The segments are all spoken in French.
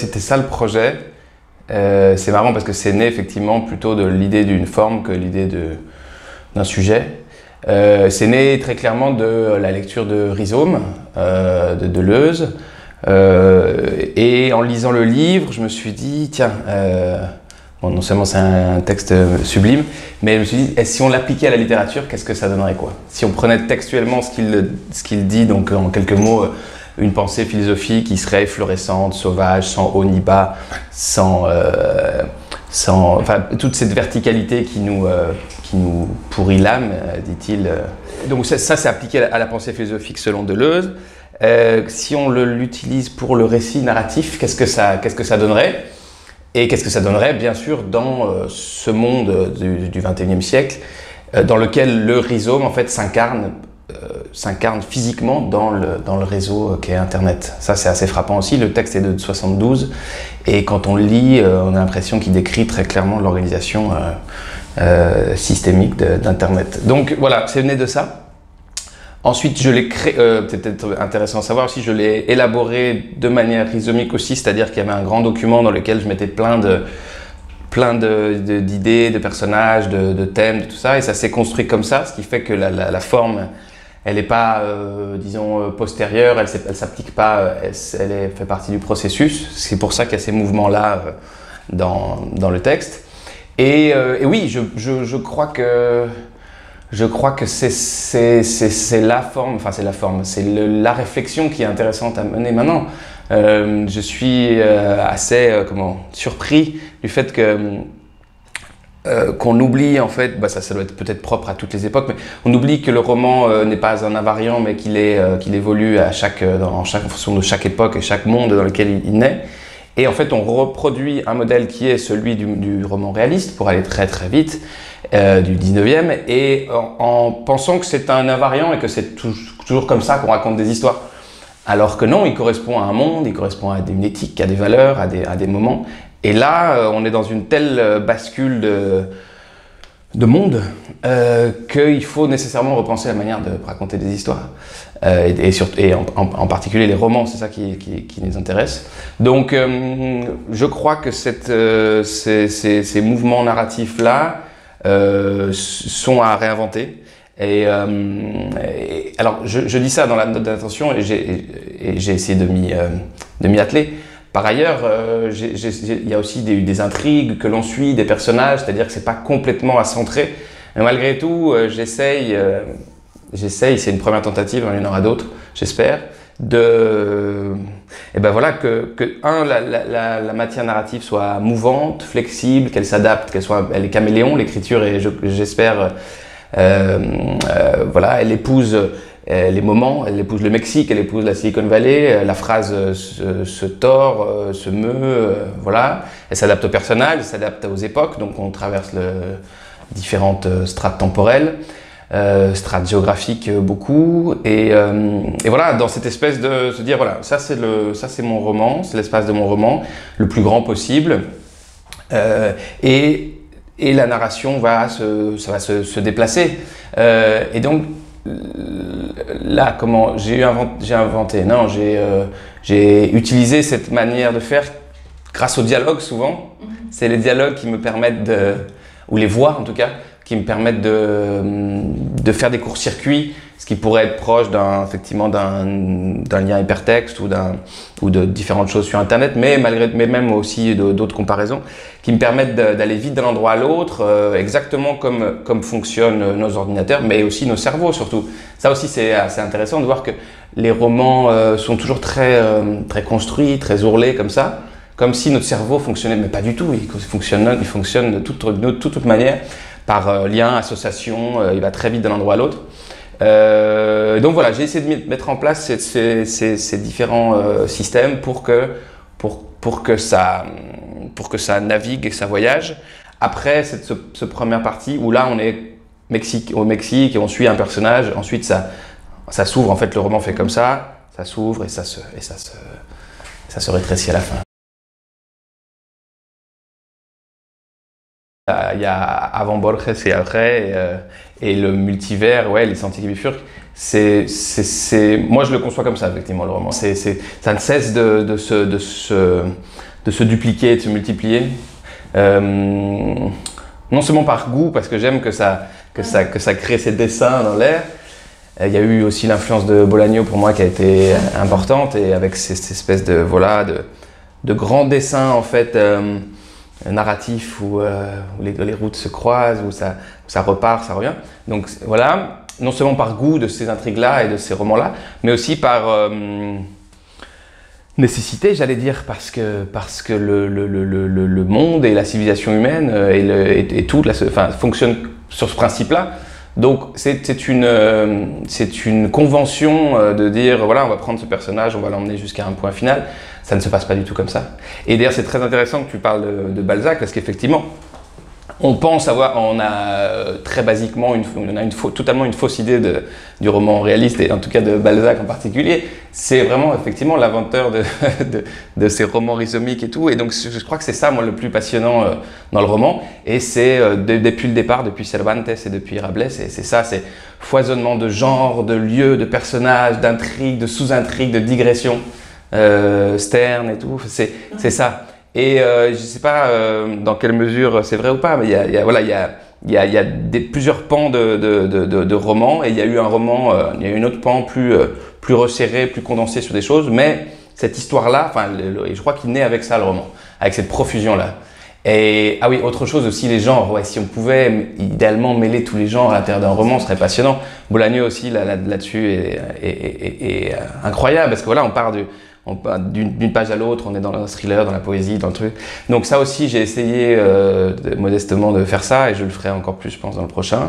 c'était ça le projet. C'est marrant parce que c'est né effectivement plutôt de l'idée d'une forme que l'idée d'un sujet. C'est né très clairement de la lecture de Rhizome, de Deleuze. Et en lisant le livre, je me suis dit, tiens, bon, non seulement c'est un texte sublime, mais je me suis dit, et si on l'appliquait à la littérature, qu'est-ce que ça donnerait quoi? Si on prenait textuellement ce qu'il dit, donc en quelques mots, une pensée philosophique qui serait fluorescente, sauvage, sans haut ni bas, enfin, toute cette verticalité qui nous pourrit l'âme, dit-il. Donc ça c'est appliqué à la pensée philosophique selon Deleuze. Si on l'utilise pour le récit narratif, qu'est-ce que ça donnerait? Et qu'est-ce que ça donnerait, bien sûr, dans ce monde du XXIe siècle, dans lequel le rhizome, en fait, s'incarne physiquement dans le réseau qu'est Internet. Ça, c'est assez frappant aussi. Le texte est de 72, et quand on le lit, on a l'impression qu'il décrit très clairement l'organisation systémique d'Internet. Donc voilà, c'est né de ça. Ensuite, je l'ai créé, c'est peut-être intéressant à savoir aussi, je l'ai élaboré de manière rhizomique aussi, c'est-à-dire qu'il y avait un grand document dans lequel je mettais plein d'idées, de personnages, de thèmes, de tout ça, et ça s'est construit comme ça, ce qui fait que la forme, elle n'est pas, disons, postérieure, elle s'applique pas, elle fait partie du processus. C'est pour ça qu'il y a ces mouvements-là dans le texte. Et oui, je crois que c'est la forme, enfin c'est la forme, c'est la réflexion qui est intéressante à mener maintenant. Je suis assez surpris du fait qu'on oublie en fait, ça doit être peut-être propre à toutes les époques, mais on oublie que le roman n'est pas un invariant, mais qu'il évolue en fonction de chaque époque et chaque monde dans lequel il naît. Et en fait, on reproduit un modèle qui est celui du roman réaliste pour aller très très vite, du 19e, et en pensant que c'est un invariant et que c'est toujours comme ça qu'on raconte des histoires. Alors que non, il correspond à un monde, il correspond à une éthique, à des valeurs, à des moments. Et là, on est dans une telle bascule de monde qu'il faut nécessairement repenser la manière de raconter des histoires. Et en particulier les romans, c'est ça qui les intéresse. Donc je crois que ces mouvements narratifs-là sont à réinventer. Et alors je dis ça dans la note d'intention et j'ai essayé de m'y atteler. Par ailleurs, il y a aussi des intrigues que l'on suit, des personnages, c'est-à-dire que c'est pas complètement à centrer. Mais malgré tout, j'essaye, c'est une première tentative, il y en aura d'autres, j'espère, voilà, la matière narrative soit mouvante, flexible, qu'elle s'adapte, elle est caméléon, l'écriture, et j'espère, voilà, elle épouse les moments, elle épouse le Mexique, elle épouse la Silicon Valley, la phrase se tord, se meut, voilà. Elle s'adapte au personnage, elle s'adapte aux époques, donc on traverse différentes strates temporelles, strates géographiques beaucoup, et voilà, dans cette espèce de se dire, voilà, ça c'est mon roman, c'est l'espace de mon roman, le plus grand possible, et la narration va se déplacer, et donc là, j'ai utilisé cette manière de faire grâce au dialogue souvent. C'est les dialogues qui me permettent ou les voix en tout cas, qui me permettent de faire des courts-circuits, ce qui pourrait être proche effectivement d'un lien hypertexte ou de différentes choses sur Internet, mais même aussi d'autres comparaisons, qui me permettent d'aller vite d'un endroit à l'autre, exactement comme fonctionnent nos ordinateurs, mais aussi nos cerveaux surtout. Ça aussi c'est assez intéressant de voir que les romans sont toujours très construits, très ourlés comme ça, comme si notre cerveau fonctionnait, mais pas du tout, il fonctionne de toute manière, par lien, association, il va très vite d'un endroit à l'autre. Donc voilà, j'ai essayé de mettre en place ces différents systèmes pour que ça navigue et que ça voyage. Après cette première partie où là on est au Mexique et on suit un personnage, ensuite ça s'ouvre, en fait le roman fait comme ça s'ouvre et ça se rétrécit à la fin. Il y a avant Borges et après, et le multivers, ouais, les sentiers qui bifurquent. Moi, je le conçois comme ça, effectivement, le roman. Ça ne cesse de de se dupliquer, de se multiplier. Non seulement par goût, parce que j'aime que ça crée ces dessins dans l'air. Il y a eu aussi l'influence de Bolaño pour moi qui a été importante, et avec cette espèce de grands dessins en fait narratifs où les routes se croisent, où ça repart, ça revient. Donc voilà, non seulement par goût de ces intrigues-là et de ces romans-là, mais aussi par nécessité, j'allais dire, parce que le monde et la civilisation humaine et tout fonctionnent sur ce principe-là. Donc c'est une convention de dire voilà, on va prendre ce personnage, on va l'emmener jusqu'à un point final. Ça ne se passe pas du tout comme ça. Et d'ailleurs c'est très intéressant que tu parles de Balzac, parce qu'effectivement on a très basiquement totalement une fausse idée du roman réaliste, et en tout cas de Balzac en particulier. C'est vraiment effectivement l'inventeur de ces romans rhizomiques et tout. Et donc je crois que c'est ça, moi, le plus passionnant dans le roman. Et c'est depuis le départ, depuis Cervantes et depuis Rabelais, c'est ça, c'est foisonnement de genres, de lieux, de personnages, d'intrigues, de sous-intrigues, de digressions, Sterne et tout. C'est ça. Et je ne sais pas dans quelle mesure c'est vrai ou pas, mais il y a plusieurs pans de romans, et il y a eu un roman, il y a eu un autre pan plus resserré, plus condensé sur des choses, mais cette histoire-là, je crois qu'il naît avec ça, le roman, avec cette profusion-là. Et ah oui, autre chose aussi, les genres. Ouais, si on pouvait idéalement mêler tous les genres à l'intérieur d'un roman, ce serait passionnant. Bolaño aussi là-dessus est incroyable, parce que voilà, on part d'une page à l'autre, on est dans un thriller, dans la poésie, dans le truc. Donc ça aussi, j'ai essayé modestement de faire ça, et je le ferai encore plus, je pense, dans le prochain.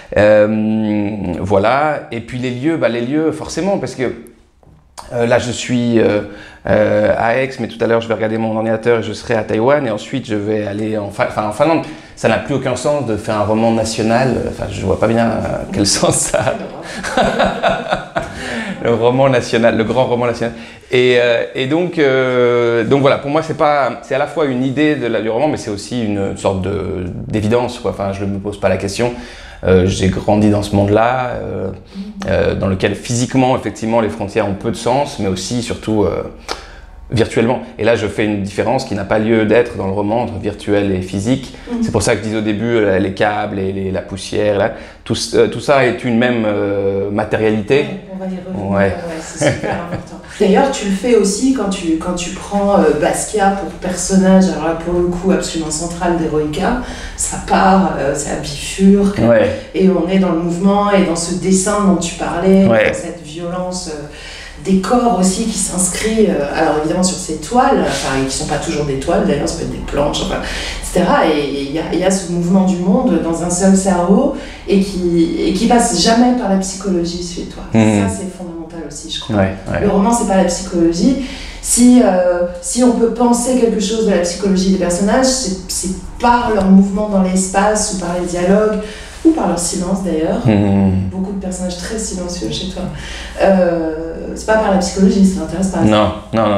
Voilà. Et puis les lieux, forcément, parce que là, je suis à Aix, mais tout à l'heure, je vais regarder mon ordinateur et je serai à Taïwan, et ensuite, je vais aller en Finlande. Ça n'a plus aucun sens de faire un roman national. Enfin, je vois pas bien quel sens ça a. Le roman national, le grand roman national. Et donc voilà, pour moi, c'est à la fois une idée du roman, mais c'est aussi une sorte d'évidence, quoi. Enfin, je ne me pose pas la question. J'ai grandi dans ce monde-là, dans lequel physiquement, effectivement, les frontières ont peu de sens, mais aussi, surtout, virtuellement. Et là, je fais une différence qui n'a pas lieu d'être dans le roman entre virtuel et physique. C'est pour ça que je disais au début, les câbles et la poussière, là, tout ça est une même matérialité. Ouais, on va y revenir, ouais, c'est super important. D'ailleurs, tu le fais aussi quand tu prends Basquiat pour personnage, alors là, pour le coup, absolument central d'Heroica. Ça part, ça bifurque, et on est dans le mouvement et dans ce dessin dont tu parlais, dans cette violence des corps aussi qui s'inscrit, alors évidemment sur ces toiles, qui ne sont pas toujours des toiles d'ailleurs, ça peut être des planches, etc. Et il y a ce mouvement du monde dans un seul cerveau, et qui passe jamais par la psychologie, suis-toi. Ça, c'est fondamental aussi, je crois. Le roman, c'est pas la psychologie. Si on peut penser quelque chose de la psychologie des personnages, c'est par leur mouvement dans l'espace, ou par les dialogues, ou par leur silence d'ailleurs. Beaucoup de personnages très silencieux chez toi. C'est pas par la psychologie, ça t'intéresse pas? Non.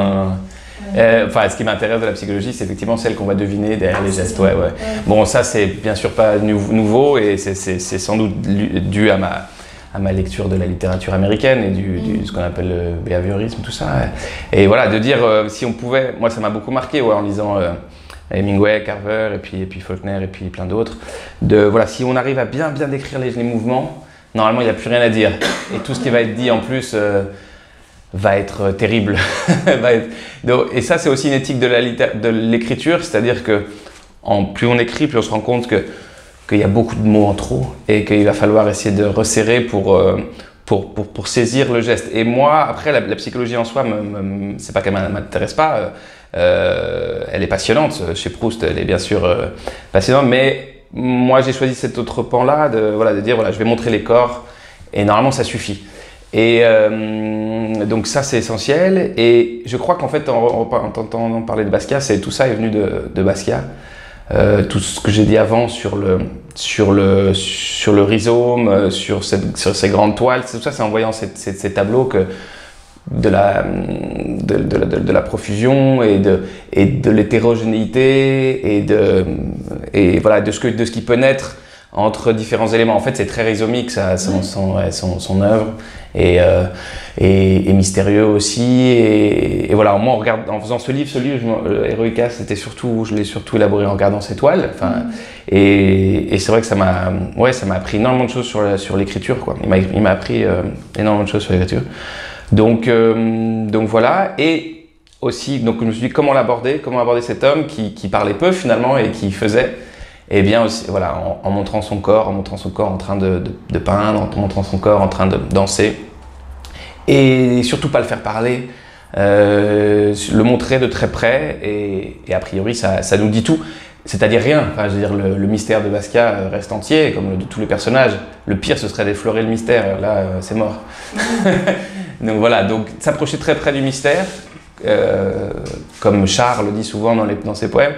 Ce qui m'intéresse de la psychologie, c'est effectivement celle qu'on va deviner derrière les gestes. Bon, ça, c'est bien sûr pas nouveau, et c'est sans doute dû à ma lecture de la littérature américaine et de ce qu'on appelle le behaviorisme, tout ça. Et voilà, de dire, si on pouvait, moi ça m'a beaucoup marqué en lisant Hemingway, Carver, et puis Faulkner, et puis plein d'autres, si on arrive à bien décrire les mouvements, normalement il n'y a plus rien à dire. Et tout ce qui va être dit en plus va être terrible. Et ça, c'est aussi une éthique de l'écriture, c'est-à-dire que plus on écrit, plus on se rend compte qu'il y a beaucoup de mots en trop, et qu'il va falloir essayer de resserrer pour saisir le geste. Et moi, après, la psychologie en soi, c'est pas qu'elle m'intéresse pas, elle est passionnante. Chez Proust, elle est bien sûr passionnante, mais moi, j'ai choisi cet autre pan-là, de dire, je vais montrer les corps, et normalement, ça suffit. Et donc ça, c'est essentiel. Et je crois qu'en fait, en t'entendant parler de Basquiat, tout ça est venu de Basquiat. Tout ce que j'ai dit avant sur le rhizome, sur ces grandes toiles, tout ça, c'est en voyant ces tableaux que de la profusion et de l'hétérogénéité et de ce qui peut naître entre différents éléments. En fait, c'est très rhizomique, son œuvre, et mystérieux aussi. Et voilà, moi, en faisant ce livre, Eroica, je l'ai surtout élaboré en regardant ces toiles. Et c'est vrai que ça m'a appris énormément de choses sur l'écriture, quoi. Il m'a appris énormément de choses sur l'écriture. Donc voilà. Et aussi, donc je me suis dit comment aborder cet homme qui parlait peu finalement et qui faisait. Et bien aussi, voilà, en montrant son corps en train de peindre, en montrant son corps en train de danser. Et surtout pas le faire parler, le montrer de très près, et a priori ça nous dit tout. C'est-à-dire rien, enfin, je veux dire, le mystère de Basquiat reste entier, comme de tous les personnages. Le pire, ce serait d'effleurer le mystère, là, c'est mort. Donc voilà, donc s'approcher très près du mystère, comme Charles le dit souvent dans ses poèmes,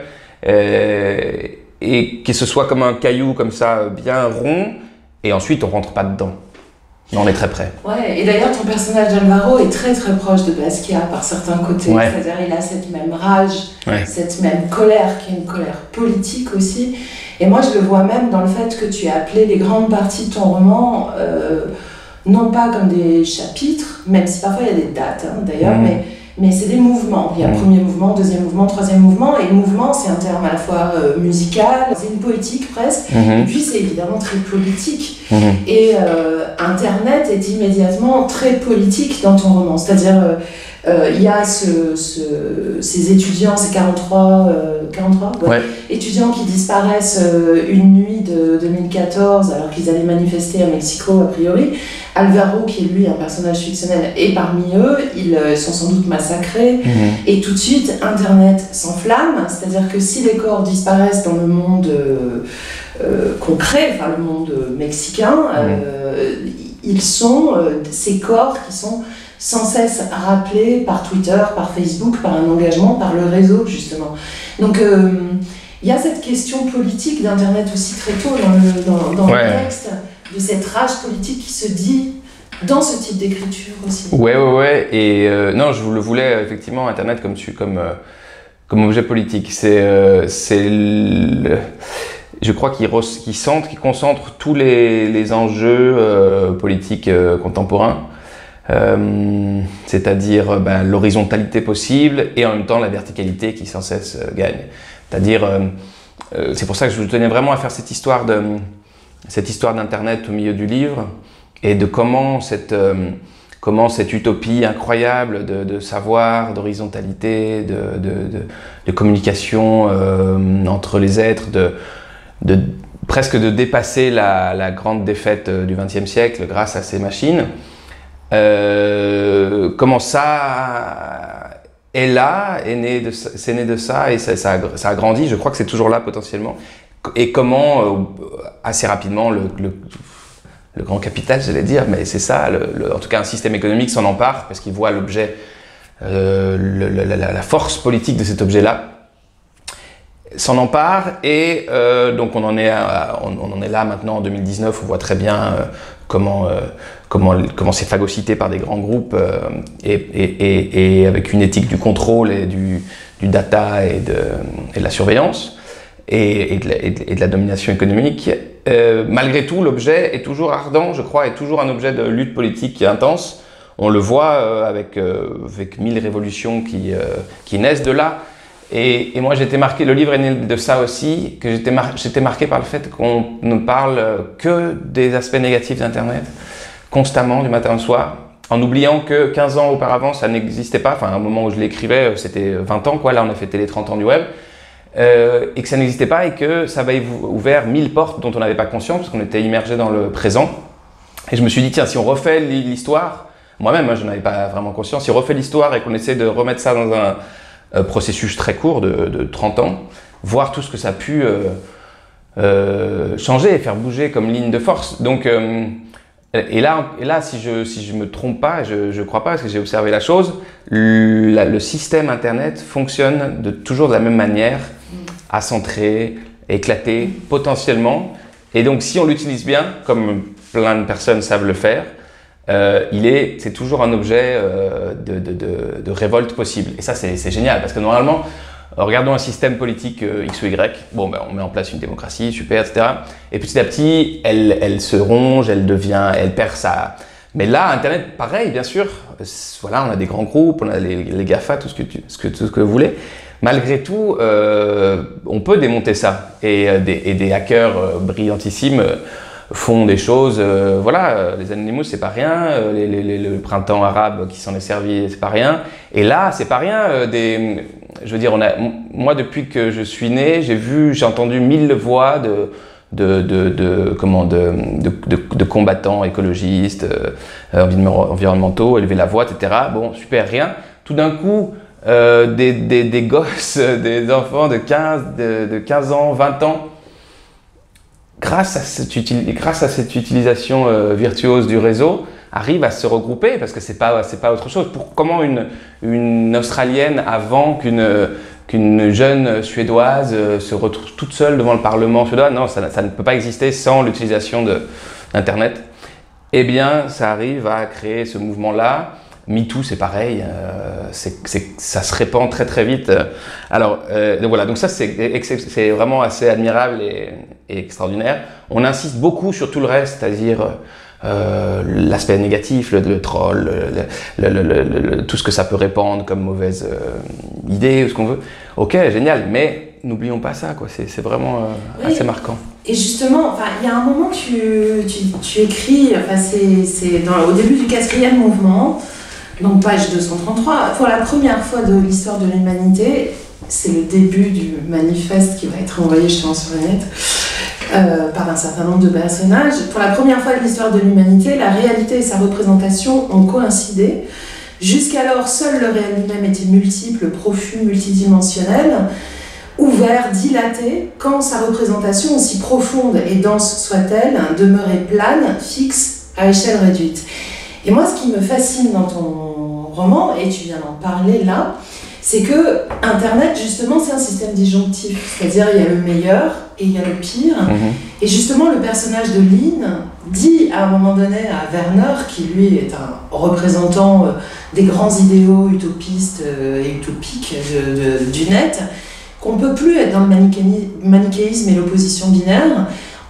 et que ce soit comme un caillou comme ça, bien rond, et ensuite on rentre pas dedans. Mais on est très près. Ouais, et d'ailleurs ton personnage d'Alvaro est très très proche de Basquiat par certains côtés. Ouais. C'est-à-dire il a cette même rage, cette même colère, qui est une colère politique aussi. Et moi je le vois même dans le fait que tu as appelé les grandes parties de ton roman, non pas comme des chapitres, même si parfois il y a des dates d'ailleurs, mais c'est des mouvements. Il y a premier mouvement, deuxième mouvement, troisième mouvement. Et mouvement, c'est un terme à la fois musical, c'est une poétique presque, et puis c'est évidemment très politique. Et Internet est immédiatement très politique dans ton roman. C'est-à-dire, il y a ces étudiants, ces 43 étudiants qui disparaissent une nuit de 2014 alors qu'ils allaient manifester à Mexico a priori. Alvaro, qui est lui un personnage fictionnel, est parmi eux, ils sont sans doute massacrés, et tout de suite Internet s'enflamme, c'est-à-dire que si les corps disparaissent dans le monde concret, enfin le monde mexicain, ils sont ces corps qui sont sans cesse rappelés par Twitter, par Facebook, par un engagement, par le réseau justement. Donc il y a cette question politique d'Internet aussi très tôt dans le texte, de cette rage politique qui se dit dans ce type d'écriture aussi. Ouais. Et non, je le voulais effectivement, Internet comme objet politique. Je crois qu'il concentre tous les enjeux politiques contemporains. C'est-à-dire l'horizontalité possible et en même temps la verticalité qui sans cesse gagne. C'est-à-dire, c'est pour ça que je tenais vraiment à faire cette histoire d'Internet au milieu du livre, et de comment cette utopie incroyable de savoir, d'horizontalité, de communication entre les êtres, presque de dépasser la grande défaite du XXe siècle grâce à ces machines. Comment ça est là, c'est né de ça, et ça a grandi. Je crois que c'est toujours là potentiellement. Et comment, assez rapidement, le grand capital, j'allais dire, mais c'est ça, en tout cas un système économique s'en empare, parce qu'il voit l'objet, la force politique de cet objet-là, s'en empare, et donc on en est là maintenant en 2019, on voit très bien comment c'est phagocyté par des grands groupes, et avec une éthique du contrôle et du data et de la surveillance. Et de la domination économique. Malgré tout, l'objet est toujours ardent, je crois, est toujours un objet de lutte politique intense. On le voit avec 1000 révolutions qui naissent de là. Et moi, j'étais marqué, le livre est né de ça aussi, que j'étais marqué par le fait qu'on ne parle que des aspects négatifs d'Internet, constamment, du matin au soir, en oubliant que 15 ans auparavant, ça n'existait pas. Enfin, au moment où je l'écrivais, c'était 20 ans, quoi. Là, on a fêté les 30 ans du web. Et que ça n'existait pas, et que ça avait ouvert 1000 portes dont on n'avait pas conscience parce qu'on était immergé dans le présent. Et je me suis dit, tiens, si on refait l'histoire, moi-même, je n'en avais pas vraiment conscience, si on refait l'histoire et qu'on essaie de remettre ça dans un processus très court de 30 ans, voir tout ce que ça a pu changer et faire bouger comme ligne de force. Donc, et là, si je me trompe pas, je crois pas, parce que j'ai observé la chose, le système Internet fonctionne toujours de la même manière, accentré, éclaté, potentiellement. Et donc, si on l'utilise bien, comme plein de personnes savent le faire, c'est toujours un objet de révolte possible. Et ça, c'est génial, parce que normalement, regardons un système politique X ou Y, bon ben on met en place une démocratie, super, etc. Et petit à petit, elle se ronge, elle perd sa... Mais là, Internet, pareil, bien sûr, voilà, on a des grands groupes, on a les GAFA, tout ce que vous voulez. Malgré tout, on peut démonter ça. Et des hackers brillantissimes font des choses, voilà, les Anonymous, c'est pas rien, le printemps arabe qui s'en est servi, c'est pas rien. Et là, c'est pas rien, je veux dire, moi, depuis que je suis né, j'ai entendu 1000 voix de combattants écologistes, environnementaux, élever la voix, etc. Bon, super, rien. Tout d'un coup, des gosses, des enfants de 15 ans, 20 ans, grâce à cette utilisation virtuose du réseau, arrivent à se regrouper, parce que c'est pas autre chose. Comment une Australienne, avant qu'une jeune Suédoise se retrouve toute seule devant le Parlement suédois, non, ça ne peut pas exister sans l'utilisation d'Internet. Eh bien, ça arrive à créer ce mouvement-là. MeToo, c'est pareil, ça se répand très très vite. Alors, donc voilà, donc ça c'est vraiment assez admirable et extraordinaire. On insiste beaucoup sur tout le reste, c'est-à-dire l'aspect négatif, le troll, tout ce que ça peut répandre comme mauvaise idée ou ce qu'on veut. Ok, génial, mais n'oublions pas ça, quoi. C'est vraiment assez marquant. Et justement, il y a un moment tu écris, c'est au début du 4e mouvement, donc page 233, pour la première fois de l'histoire de l'humanité, c'est le début du manifeste qui va être envoyé justement sur le net par un certain nombre de personnages. Pour la première fois de l'histoire de l'humanité, la réalité et sa représentation ont coïncidé. Jusqu'alors, seul le réel lui-même était multiple, profus, multidimensionnel, ouvert, dilaté, quand sa représentation, aussi profonde et dense soit-elle, demeurait plane, fixe, à échelle réduite. Et moi, ce qui me fascine dans ton roman, et tu viens d'en parler là, c'est que Internet, justement, c'est un système disjonctif. C'est-à-dire, il y a le meilleur et il y a le pire. Et justement, le personnage de Lynn dit à un moment donné à Werner, qui lui est un représentant des grands idéaux utopistes et utopiques du net, qu'on ne peut plus être dans le manichéisme et l'opposition binaire.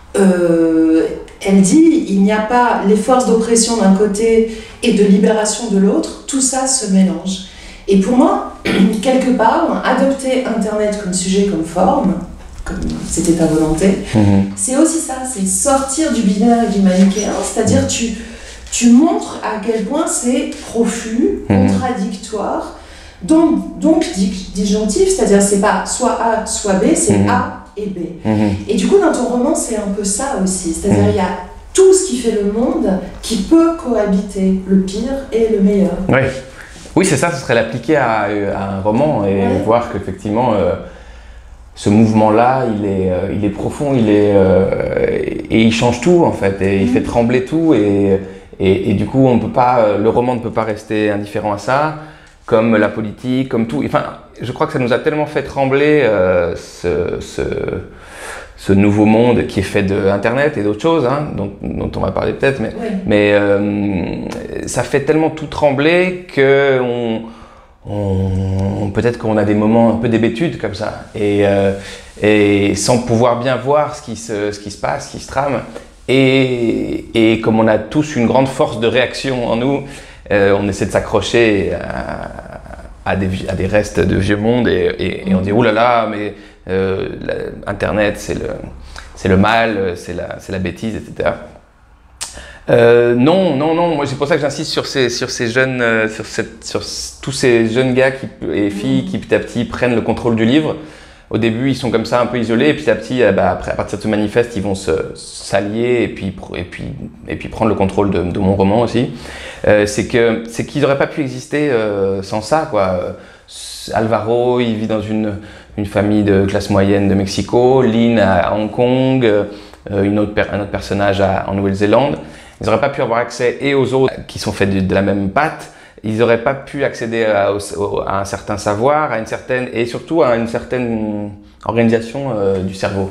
Elle dit, il n'y a pas les forces d'oppression d'un côté et de libération de l'autre, tout ça se mélange. Et pour moi, quelque part, adopter Internet comme sujet, comme forme, comme c'était ta volonté, c'est aussi ça, c'est sortir du binaire et du manichéen, c'est-à-dire tu montres à quel point c'est profus, contradictoire, donc disjonctif, c'est-à-dire c'est pas soit A, soit B, c'est A et B. Et du coup, dans ton roman, c'est un peu ça aussi, c'est-à-dire il y a tout ce qui fait le monde qui peut cohabiter, le pire et le meilleur. Oui, c'est ça, ce serait l'appliquer à un roman et voir qu'effectivement, ce mouvement-là, il est profond, et il change tout en fait, et il fait trembler tout, et du coup, le roman ne peut pas rester indifférent à ça, comme la politique, comme tout. Enfin, je crois que ça nous a tellement fait trembler ce nouveau monde qui est fait d'Internet et d'autres choses, hein, dont on va parler peut-être, mais ça fait tellement tout trembler que peut-être qu'on a des moments un peu d'hébétude comme ça, et sans pouvoir bien voir ce qui se passe, ce qui se trame, et comme on a tous une grande force de réaction en nous, on essaie de s'accrocher à des restes de vieux monde, et on dit « Ouh là là, mais Internet, c'est le mal, c'est la bêtise, etc. » Non, moi c'est pour ça que j'insiste sur ces jeunes, sur tous ces jeunes gars et filles qui petit à petit prennent le contrôle du livre. Au début, ils sont comme ça un peu isolés, et petit à petit, après, à partir de ce manifeste, ils vont s'allier et puis prendre le contrôle de mon roman aussi. C'est qu'ils n'auraient pas pu exister sans ça, quoi. Alvaro, il vit dans une famille de classe moyenne de Mexico, Lynn à Hong Kong, un autre personnage en Nouvelle-Zélande. Ils n'auraient pas pu avoir accès et aux autres qui sont faits de la même pâte. Ils n'auraient pas pu accéder à un certain savoir, et surtout à une certaine organisation du cerveau.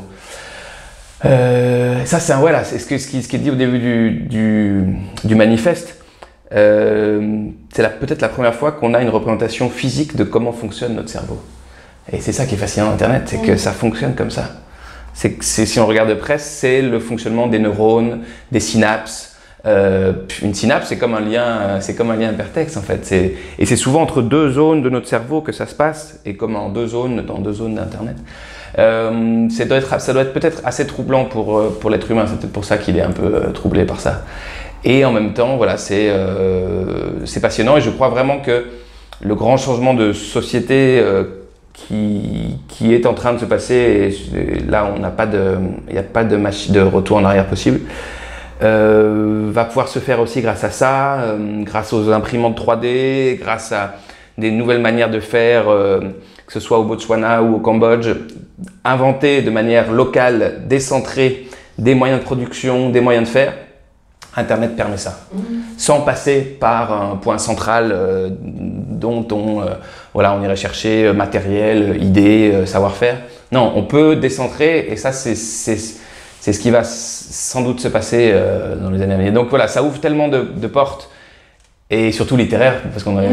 Ça, c'est ce qui est dit au début du manifeste. C'est peut-être la première fois qu'on a une représentation physique de comment fonctionne notre cerveau. Et c'est ça qui est fascinant d'Internet, c'est que ça fonctionne comme ça. Si on regarde de près, c'est le fonctionnement des neurones, des synapses. Une synapse, c'est comme un lien hypertexte en fait. Et c'est souvent entre deux zones de notre cerveau que ça se passe, et comme dans deux zones d'Internet. Ça doit être peut-être assez troublant pour l'être humain, c'est peut-être pour ça qu'il est un peu troublé par ça. Et en même temps, voilà, c'est passionnant, et je crois vraiment que le grand changement de société qui est en train de se passer, et là il n'y a pas de retour en arrière possible, va pouvoir se faire aussi grâce à ça, grâce aux imprimantes 3D, grâce à des nouvelles manières de faire, que ce soit au Botswana ou au Cambodge, inventer de manière locale, décentrée, des moyens de production, des moyens de faire. Internet permet ça, sans passer par un point central dont on irait chercher matériel, idées, savoir-faire. Non, on peut décentrer, et ça c'est ce qui va sans doute se passer dans les années à venir. Donc voilà, ça ouvre tellement de portes, et surtout littéraires, parce qu'on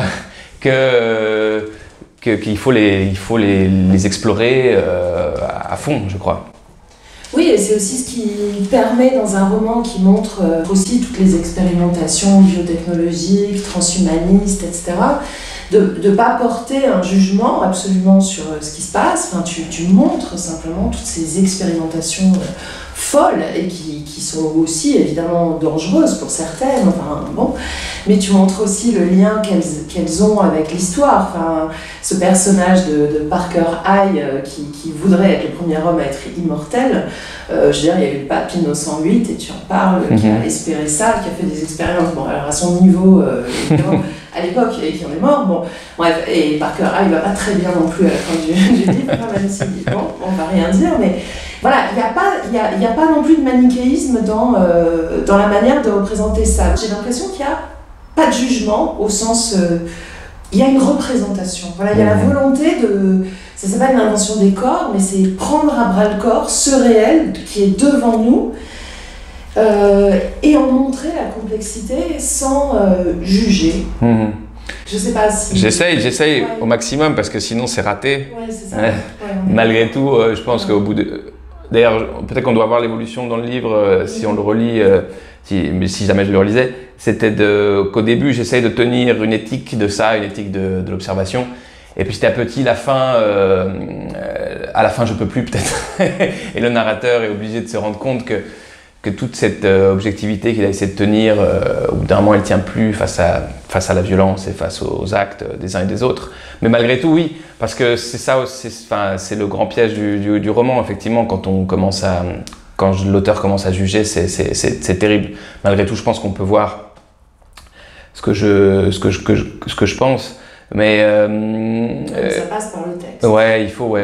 qu'il faut les explorer à fond, je crois. Oui, et c'est aussi ce qui permet dans un roman qui montre aussi toutes les expérimentations biotechnologiques, transhumanistes, etc., de ne pas porter un jugement absolument sur ce qui se passe. Enfin, tu montres simplement toutes ces expérimentations folles et qui sont aussi évidemment dangereuses pour certaines, enfin, bon. Mais tu montres aussi le lien qu'elles ont avec l'histoire. Enfin, ce personnage de Parker Heye qui voudrait être le premier homme à être immortel, je veux dire, il y a eu le pape Pie 108 et tu en parles, qui a espéré ça, qui a fait des expériences, bon, alors à son niveau, à l'époque, et qui en est mort. Bon, bref, et Parker Heye va pas très bien non plus à la fin du livre, même si, bon, on va rien dire, mais voilà, il n'y a pas non plus de manichéisme dans la manière de représenter ça. J'ai l'impression qu'il n'y a pas de jugement au sens... il y a une représentation. Voilà, il y a la volonté de... Ça s'appelle l'invention des corps, mais c'est prendre à bras le corps ce réel qui est devant nous et en montrer la complexité sans juger. Je sais pas si... J'essaye au maximum, parce que sinon c'est raté. Ouais, c'est ça. Malgré tout, je pense qu'au bout de... D'ailleurs, peut-être qu'on doit voir l'évolution dans le livre si on le relit, si jamais je le relisais. C'était qu'au début, j'essaye de tenir une éthique de ça, une éthique de l'observation. Et puis petit à petit, à la fin, je peux plus peut-être. Et le narrateur est obligé de se rendre compte que toute cette objectivité qu'il a essayé de tenir, au bout d'un moment, elle tient plus face à la violence et face aux actes des uns et des autres. Mais malgré tout, oui, parce que c'est ça, c'est le grand piège du roman, effectivement, quand l'auteur commence à juger, c'est terrible. Malgré tout, je pense qu'on peut voir ce que je pense. Mais ça passe par le texte. Ouais, il faut.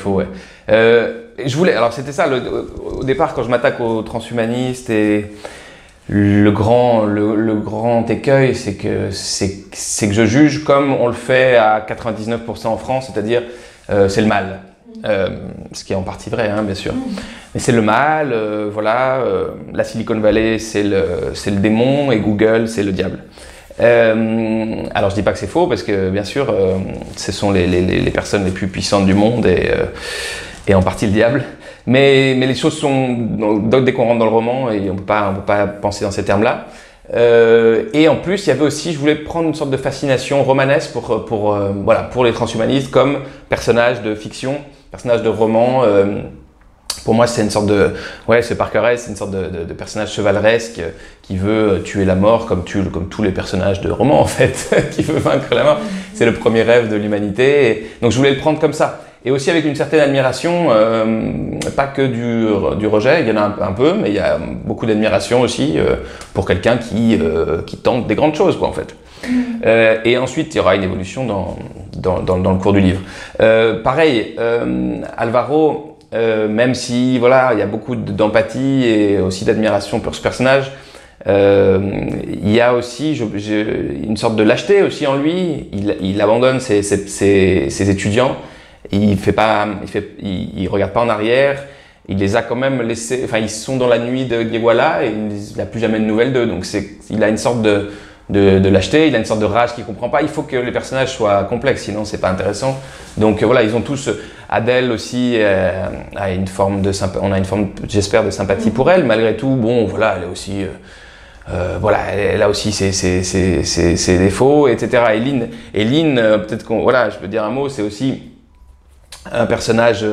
Alors c'était ça, au départ, quand je m'attaque aux transhumanistes, et le grand écueil, c'est que je juge comme on le fait à 99% en France, c'est-à-dire c'est le mal. Ce qui est en partie vrai, hein, bien sûr. Mais c'est le mal, la Silicon Valley, c'est le démon, et Google, c'est le diable. Alors je dis pas que c'est faux, parce que bien sûr ce sont les personnes les plus puissantes du monde, et en partie le diable, mais les choses sont, dès qu'on rentre dans le roman, et on peut pas penser dans ces termes-là, et en plus il y avait aussi, je voulais prendre une sorte de fascination romanesque pour les transhumanistes comme personnages de fiction, personnages de roman. Pour moi, c'est une sorte de... Ouais, ce Parker Heye, c'est une sorte de personnage chevaleresque qui veut tuer la mort, comme tous les personnages de romans, en fait, qui veut vaincre la mort. C'est le premier rêve de l'humanité. Donc, je voulais le prendre comme ça. Et aussi avec une certaine admiration, pas que du rejet, il y en a un peu, mais il y a beaucoup d'admiration aussi pour quelqu'un qui tente des grandes choses, quoi, en fait. Et ensuite, il y aura une évolution dans le cours du livre. Pareil, Alvaro... même si voilà, il y a beaucoup d'empathie et aussi d'admiration pour ce personnage, il y a aussi une sorte de lâcheté aussi en lui. Il abandonne ses étudiants, il regarde pas en arrière, il les a quand même laissés, enfin ils sont dans la nuit de Guéguala et il n'a plus jamais de nouvelles d'eux, donc il a une sorte de l'acheter. Il a une sorte de rage qu'il comprend pas. Il faut que les personnages soient complexes, sinon c'est pas intéressant. Donc voilà, ils ont tous. Adèle aussi a une forme de on a une forme, j'espère, de sympathie pour elle. Malgré tout, bon, voilà, elle est aussi. Voilà, elle a aussi ses défauts, etc. Et Lynn, peut-être voilà, je peux dire un mot, c'est aussi un personnage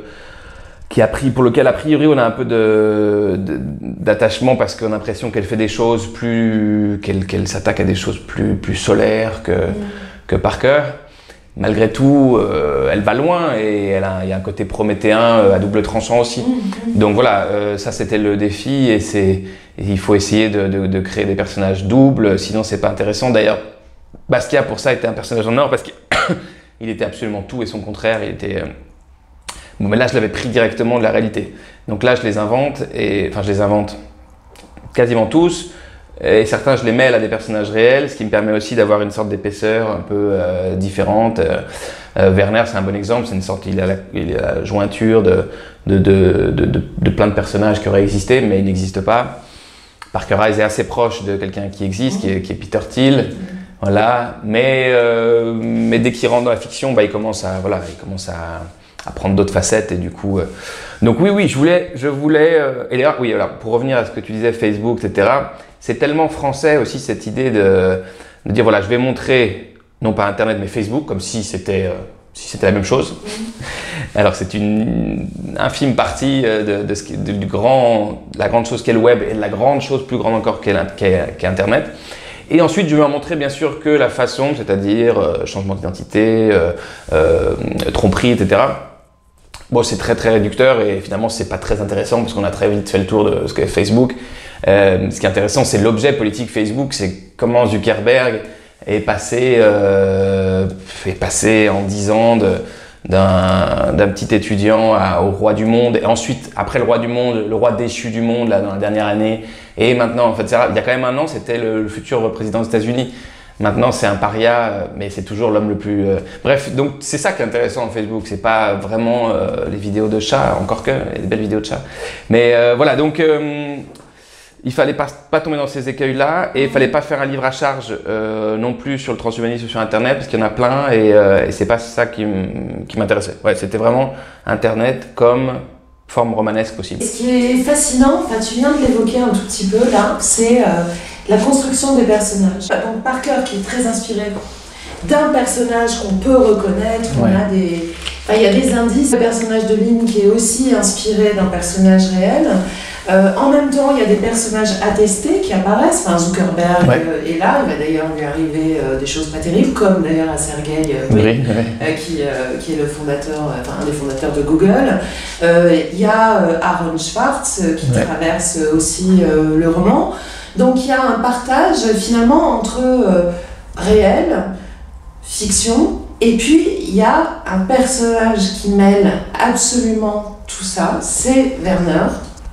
pour lequel a priori on a un peu d'attachement parce qu'on a l'impression qu'elle fait des choses qu'elle s'attaque à des choses plus solaires que Parker. Malgré tout, elle va loin et il y a un côté prométhéen à double tranchant aussi. Donc voilà, ça c'était le défi et il faut essayer de créer des personnages doubles, sinon c'est pas intéressant. D'ailleurs, Basquiat pour ça était un personnage en or parce qu'il était absolument tout et son contraire. Bon, mais là je l'avais pris directement de la réalité. Donc là je les invente quasiment tous. Et certains, je les mêle à des personnages réels, ce qui me permet aussi d'avoir une sorte d'épaisseur un peu différente. Werner, c'est un bon exemple. C'est une sorte, il a la jointure de plein de personnages qui auraient existé, mais ils n'existent pas. Parker Eyes est assez proche de quelqu'un qui existe, qui est Peter Thiel. Voilà. Mais dès qu'il rentre dans la fiction, bah, il commence à prendre d'autres facettes et du coup. Donc oui, je voulais. Et d'ailleurs, oui, alors pour revenir à ce que tu disais, Facebook, etc. C'est tellement français aussi cette idée de dire voilà, je vais montrer non pas Internet mais Facebook comme si c'était la même chose. Alors c'est une infime partie de la grande chose qu'est le web et de la grande chose plus grande encore qu'est Internet. Et ensuite je vais en montrer bien sûr que la façon, c'est-à-dire changement d'identité, tromperie, etc. Bon, c'est très très réducteur et finalement c'est pas très intéressant parce qu'on a très vite fait le tour de ce qu'est Facebook. Ce qui est intéressant, c'est l'objet politique Facebook, c'est comment Zuckerberg est passé en 10 ans d'un petit étudiant au roi du monde, et ensuite, après le roi du monde, le roi déchu du monde là, dans la dernière année, et maintenant, en fait, il y a quand même un an, c'était le futur président des États-Unis. Maintenant, c'est un paria, mais c'est toujours l'homme le plus... Bref, donc c'est ça qui est intéressant en Facebook, c'est pas vraiment les vidéos de chats, encore que, les belles vidéos de chats. Mais voilà, donc... il fallait pas tomber dans ces écueils-là et il fallait pas faire un livre à charge non plus sur le transhumanisme sur Internet parce qu'il y en a plein et c'est pas ça qui m'intéressait. Ouais, c'était vraiment Internet comme forme romanesque possible. Ce qui est fascinant, enfin tu viens de l'évoquer un tout petit peu là, c'est la construction des personnages. Donc Parker qui est très inspiré d'un personnage qu'on peut reconnaître, il y a des indices. Le personnage de Lynn qui est aussi inspiré d'un personnage réel. En même temps, il y a des personnages attestés qui apparaissent. Enfin, Zuckerberg est là, il va d'ailleurs lui arriver des choses pas terribles, comme d'ailleurs à Sergey Brin, qui est le fondateur, un des fondateurs de Google. Il y a Aaron Swartz qui traverse aussi le roman. Donc il y a un partage finalement entre réel, fiction, et puis il y a un personnage qui mêle absolument tout ça, c'est Werner.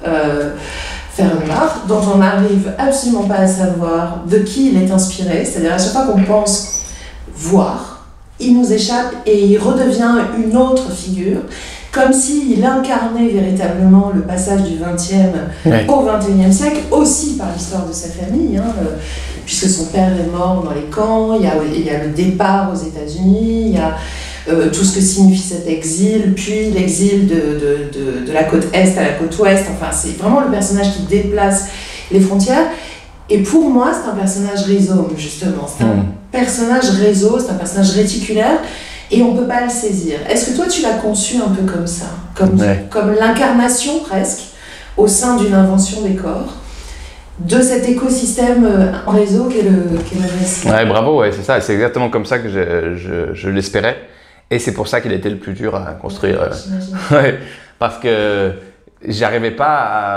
Fernand, dont on n'arrive absolument pas à savoir de qui il est inspiré, c'est-à-dire à chaque fois qu'on pense voir, il nous échappe et il redevient une autre figure, comme s'il incarnait véritablement le passage du XXe au XXIe siècle, aussi par l'histoire de sa famille, puisque son père est mort dans les camps, il y a le départ aux États-Unis, il y a tout ce que signifie cet exil, puis l'exil de la côte Est à la côte Ouest. Enfin, c'est vraiment le personnage qui déplace les frontières. Et pour moi, c'est un personnage rhizome, justement. C'est un personnage réseau, c'est un personnage réticulaire, et on ne peut pas le saisir. Est-ce que toi, tu l'as conçu un peu comme ça, comme l'incarnation presque, au sein d'une invention des corps, de cet écosystème en réseau qu'est le récit? Ouais, bravo, c'est ça. C'est exactement comme ça que je l'espérais. Et c'est pour ça qu'il a été le plus dur à construire. Parce que j'arrivais pas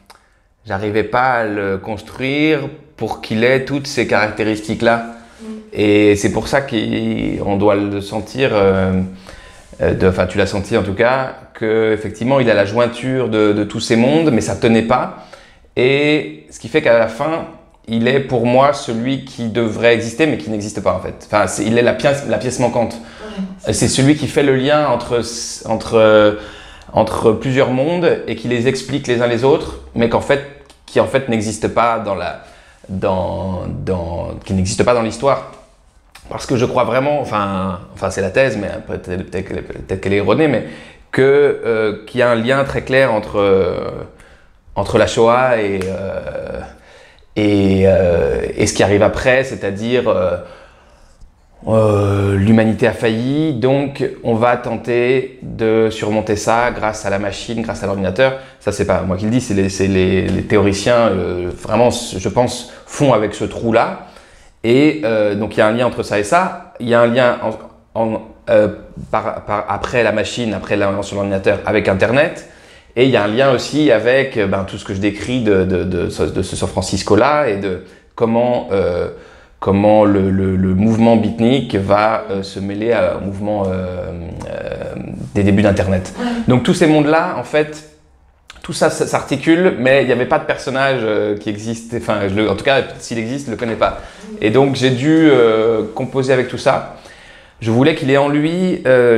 à le construire pour qu'il ait toutes ces caractéristiques-là. Et c'est pour ça qu'on doit le sentir, enfin tu l'as senti en tout cas, qu'effectivement il a la jointure de tous ces mondes, mais ça tenait pas. Et ce qui fait qu'à la fin, il est pour moi celui qui devrait exister, mais qui n'existe pas en fait. Enfin, il est la pièce manquante. C'est celui qui fait le lien entre plusieurs mondes et qui les explique les uns les autres, mais qui en fait n'existe pas qui n'existe pas dans l'histoire. Parce que je crois vraiment, enfin c'est la thèse, mais peut-être qu'elle est erronée, mais qu'il y a un lien très clair entre la Shoah et ce qui arrive après, c'est-à-dire l'humanité a failli, donc on va tenter de surmonter ça grâce à la machine, grâce à l'ordinateur. Ça, c'est pas moi qui le dis, c'est les théoriciens, vraiment, je pense, font avec ce trou-là. Et donc il y a un lien entre ça et ça. Il y a un lien après la machine, après l'invention de l'ordinateur, avec Internet. Et il y a un lien aussi avec tout ce que je décris de ce San Francisco-là et de comment le mouvement beatnik va se mêler au mouvement des débuts d'Internet. Ouais. Donc tous ces mondes-là, en fait, tout ça s'articule, mais il n'y avait pas de personnage qui existe. Enfin, en tout cas, s'il existe, je ne le connais pas. Et donc j'ai dû composer avec tout ça. Je voulais qu'il ait en lui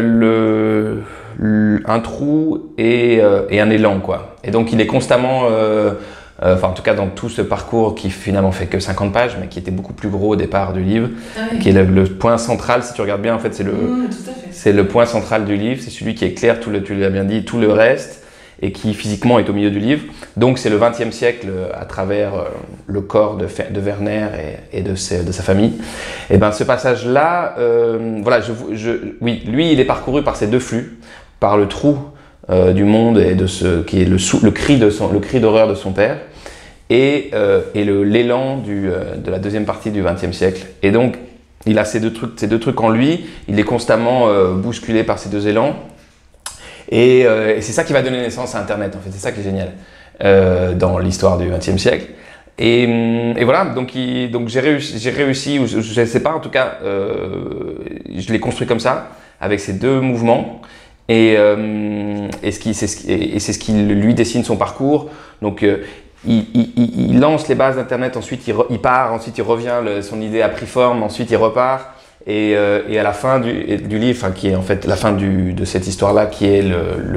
un trou et un élan, quoi. Et donc il est constamment, en tout cas dans tout ce parcours qui finalement fait que 50 pages, mais qui était beaucoup plus gros au départ du livre, qui est le point central, si tu regardes bien, en fait, c'est le point central du livre, c'est celui qui éclaire, tu l'as bien dit, tout le reste, et qui physiquement est au milieu du livre. Donc c'est le XXe siècle à travers le corps de Werner et de sa famille. Et ce passage-là, voilà, oui, lui, il est parcouru par ces deux flux, par le trou du monde et de qui est le cri d'horreur de son père, et l'élan de la deuxième partie du XXe siècle. Et donc il a ces deux trucs en lui. Il est constamment bousculé par ces deux élans. Et c'est ça qui va donner naissance à Internet, en fait. C'est ça qui est génial dans l'histoire du XXe siècle. Et voilà, donc j'ai réussi, ou je ne sais pas, en tout cas, je l'ai construit comme ça, avec ces deux mouvements. Et c'est ce qui lui dessine son parcours. Donc il lance les bases d'Internet, ensuite il part, ensuite il revient, son idée a pris forme, ensuite il repart. Et à la fin du livre, qui est en fait la fin de cette histoire-là, qui est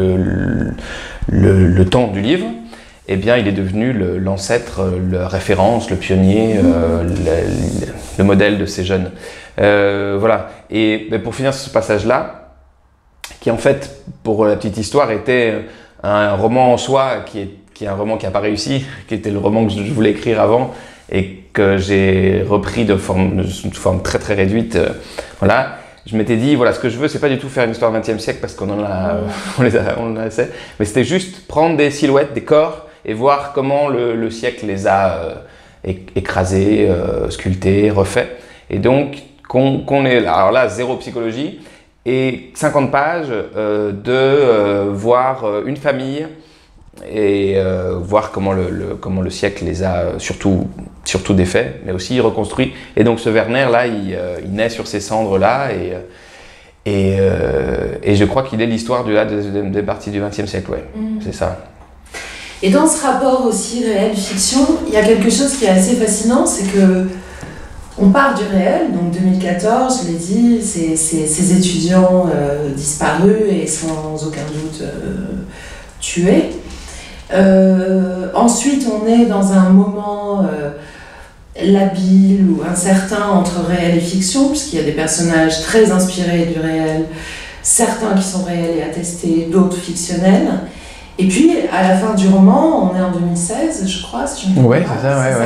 le temps du livre, eh bien, il est devenu l'ancêtre, la référence, le pionnier, le modèle de ces jeunes. Voilà. Et pour finir ce passage-là, qui en fait, pour la petite histoire, était un roman en soi, qui est un roman qui n'a pas réussi, qui était le roman que je voulais écrire avant, et que j'ai repris de forme très très réduite. Voilà. Je m'étais dit, voilà, ce que je veux, c'est pas du tout faire une histoire du XXe siècle parce qu'on en a assez, mais c'était juste prendre des silhouettes, des corps, et voir comment le siècle les a écrasés, sculptés, refaits. Et donc, qu'on est là, alors là, zéro psychologie, et 50 pages de voir une famille et voir comment le siècle les a surtout défaits, mais aussi reconstruits. Et donc ce Werner là, il naît sur ces cendres là, et je crois qu'il est l'histoire des parties du XXe siècle, ouais. C'est ça. Et dans ce rapport aussi réel-fiction, il y a quelque chose qui est assez fascinant, c'est que on part du réel, donc 2014, je l'ai dit, ces étudiants disparus et sans aucun doute tués. Ensuite, on est dans un moment labile ou incertain entre réel et fiction, puisqu'il y a des personnages très inspirés du réel, certains qui sont réels et attestés, d'autres fictionnels. Et puis, à la fin du roman, on est en 2016, je crois, si je me trompe pas. Ouais, c'est ça, ouais.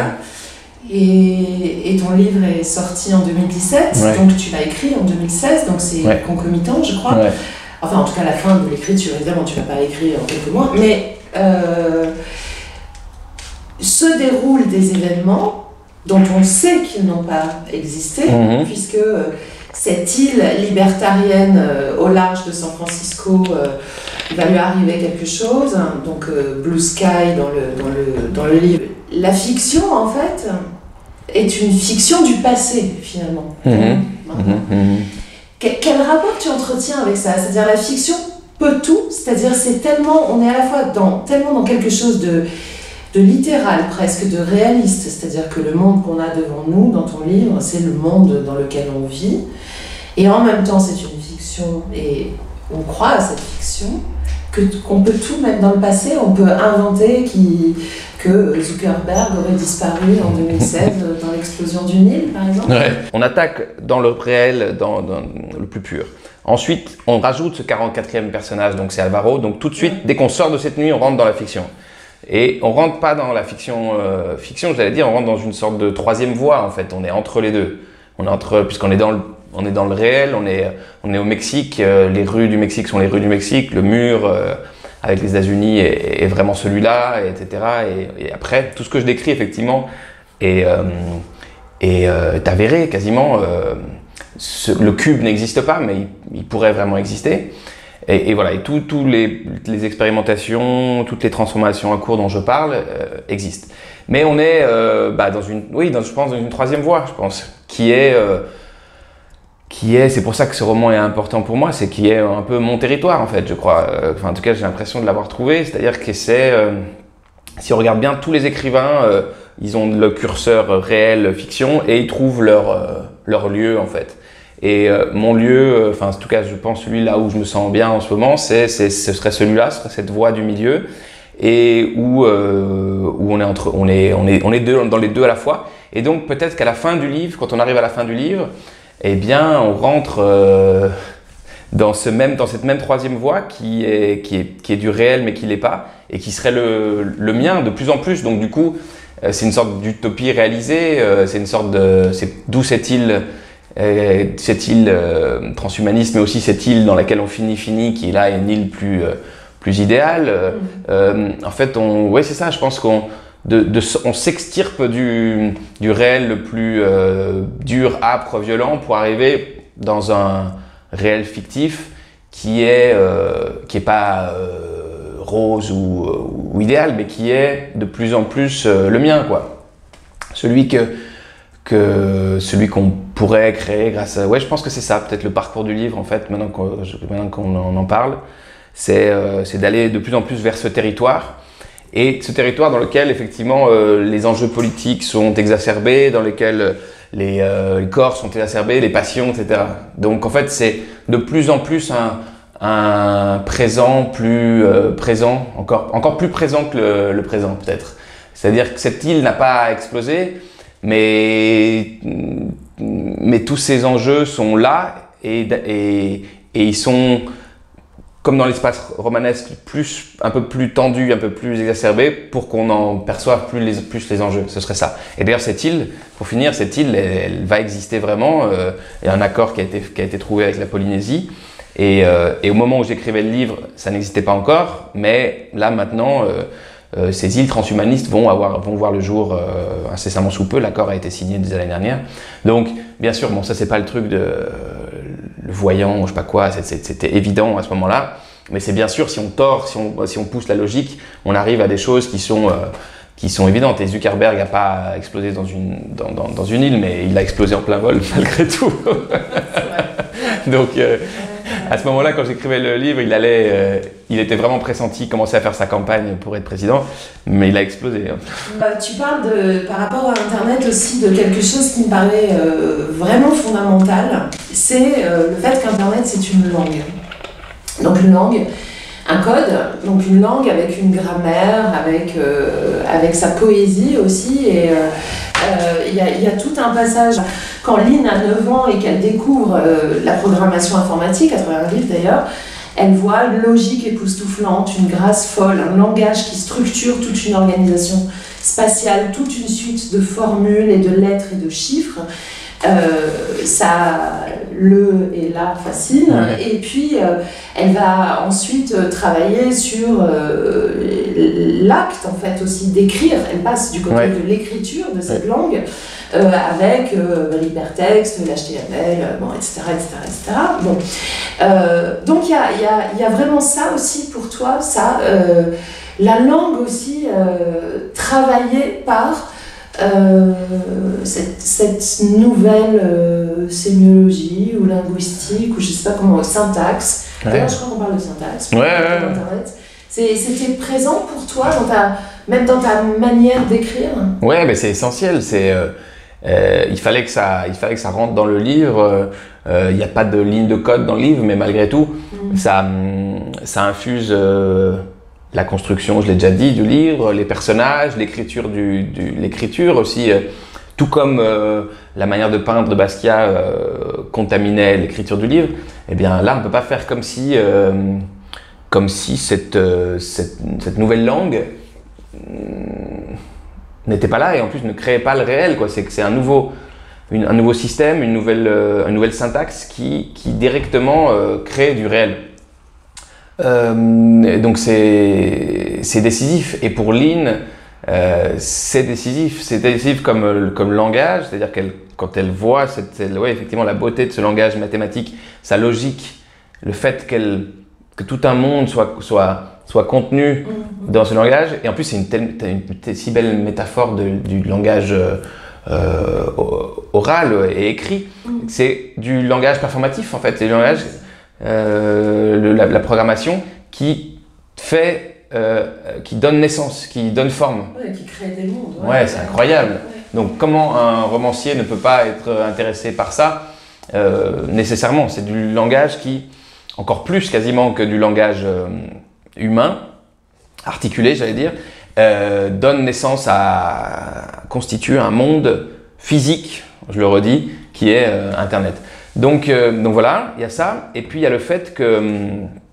Et ton livre est sorti en 2017, ouais. Donc tu l'as écrit en 2016, donc c'est concomitant, je crois. Ouais. Enfin, en tout cas, la fin de l'écriture, évidemment, tu ne l'as pas écrit en quelques mois, mais se déroulent des événements dont on sait qu'ils n'ont pas existé, puisque cette île libertarienne au large de San Francisco, il va lui arriver quelque chose, donc Blue Sky dans le livre. La fiction, en fait, est une fiction du passé, finalement. Quel rapport tu entretiens avec ça? C'est-à-dire la fiction peut tout, c'est-à-dire c'est tellement, on est à la fois tellement dans quelque chose de littéral, presque de réaliste, c'est-à-dire que le monde qu'on a devant nous, dans ton livre, c'est le monde dans lequel on vit, et en même temps c'est une fiction, et on croit à cette fiction, qu'on peut tout mettre dans le passé, on peut inventer que Zuckerberg aurait disparu en 2016 dans l'explosion du Nil, par exemple. Ouais. On attaque dans le réel, dans le plus pur. Ensuite, on rajoute ce 44e personnage, donc c'est Alvaro. Donc tout de suite, dès qu'on sort de cette nuit, on rentre dans la fiction. Et on rentre pas dans la fiction, j'allais dire, on rentre dans une sorte de troisième voie en fait. On est entre les deux. Puisqu'on est dans le réel, on est au Mexique. Les rues du Mexique sont les rues du Mexique. Le mur avec les États-Unis est vraiment celui-là, etc. Et après, tout ce que je décris effectivement est avéré quasiment. Le cube n'existe pas, mais il pourrait vraiment exister. Et voilà, et toutes les expérimentations, toutes les transformations en cours dont je parle existent. Mais on est je pense, dans une troisième voie, je pense, qui est, c'est pour ça que ce roman est important pour moi, c'est qui est un peu mon territoire en fait, je crois. Enfin, en tout cas, j'ai l'impression de l'avoir trouvé, c'est-à-dire que c'est, si on regarde bien, tous les écrivains, ils ont le curseur réel, fiction, et ils trouvent leur lieu en fait. Et mon lieu, en tout cas, je pense celui là où je me sens bien en ce moment, ce serait celui-là, ce serait cette voie du milieu, et où on est dans les deux à la fois. Et donc peut-être qu'à la fin du livre, quand on arrive à la fin du livre, eh bien, on rentre dans cette même troisième voie qui est du réel mais qui l'est pas, et qui serait le mien de plus en plus. Donc du coup, c'est une sorte d'utopie réalisée. C'est une sorte d'où cette île transhumaniste, mais aussi cette île dans laquelle on finit, qui est là une île plus idéale. En fait, c'est ça. Je pense qu'on s'extirpe du réel le plus dur, âpre, violent, pour arriver dans un réel fictif qui est pas rose ou idéal, mais qui est de plus en plus le mien, quoi. Celui qu'on pourrait créer grâce à... Ouais, je pense que c'est ça, peut-être le parcours du livre, en fait, maintenant qu'on en parle, c'est d'aller de plus en plus vers ce territoire. Et ce territoire dans lequel, effectivement, les enjeux politiques sont exacerbés, dans lequel les corps sont exacerbés, les passions, etc. Donc, en fait, c'est de plus en plus un présent plus présent, encore plus présent que le présent, peut-être. C'est-à-dire que cette île n'a pas explosé, mais tous ces enjeux sont là et ils sont, comme dans l'espace romanesque, un peu plus tendus, un peu plus exacerbés, pour qu'on en perçoive plus les enjeux. Ce serait ça. Et d'ailleurs, cette île, pour finir, elle va exister vraiment. Il y a un accord qui a été trouvé avec la Polynésie. Et au moment où j'écrivais le livre, ça n'existait pas encore. Mais là, maintenant, ces îles transhumanistes vont voir le jour incessamment sous peu. L'accord a été signé dès l'année dernière. Donc, bien sûr, bon, ça, c'est pas le truc de le voyant, je sais pas quoi, c'était évident à ce moment-là. Mais c'est bien sûr, si on pousse la logique, on arrive à des choses qui sont évidentes. Et Zuckerberg n'a pas explosé dans une île, mais il a explosé en plein vol malgré tout. Donc, à ce moment-là, quand j'écrivais le livre, il était vraiment pressenti, commençait à faire sa campagne pour être président, mais il a explosé. Tu parles par rapport à Internet aussi de quelque chose qui me paraît vraiment fondamental, c'est le fait qu'Internet c'est une langue. Donc une langue, un code, donc une langue avec une grammaire, avec sa poésie aussi. Et il y a tout un passage, quand Lynn a 9 ans et qu'elle découvre la programmation informatique, à travers un livre d'ailleurs, elle voit une logique époustouflante, une grâce folle, un langage qui structure toute une organisation spatiale, toute une suite de formules et de lettres et de chiffres. Le et la fascine. Ouais. Et puis elle va ensuite travailler sur l'acte en fait aussi d'écrire. Elle passe du côté de l'écriture de cette langue avec l'hypertexte, l'HTML, etc. Bon. Donc il y a vraiment ça aussi pour toi, ça, la langue aussi travaillée par cette nouvelle sémiologie ou linguistique ou je sais pas comment, syntaxe. D'ailleurs, je crois qu'on parle de syntaxe. Internet. C'était présent pour toi même dans ta manière d'écrire. Ouais, mais c'est essentiel. il fallait que ça rentre dans le livre. Il n'y a pas de ligne de code dans le livre, mais malgré tout, ça infuse la construction, je l'ai déjà dit, du livre, les personnages, l'écriture aussi. Tout comme la manière de peindre de Basquiat contaminait l'écriture du livre, eh bien là, on ne peut pas faire comme si cette nouvelle langue n'était pas là et en plus ne créait pas le réel, quoi. C'est un nouveau système, une nouvelle syntaxe qui directement crée du réel. Donc c'est décisif. Et pour Lynn, c'est décisif. C'est décisif comme langage, c'est-à-dire quand elle voit effectivement la beauté de ce langage mathématique, sa logique, le fait que tout un monde soit contenu dans ce langage. Et en plus, c'est une si belle métaphore du langage oral et écrit. C'est du langage performatif en fait. C'est du langage, la programmation qui donne naissance, qui donne forme. Ouais, qui crée des mondes. Ouais, c'est incroyable. Ouais. Donc comment un romancier ne peut pas être intéressé par ça nécessairement. C'est du langage qui, encore plus quasiment que du langage humain, articulé j'allais dire, donne naissance à constituer un monde physique, je le redis, qui est Internet. Donc voilà, il y a ça. Et puis il y a le fait que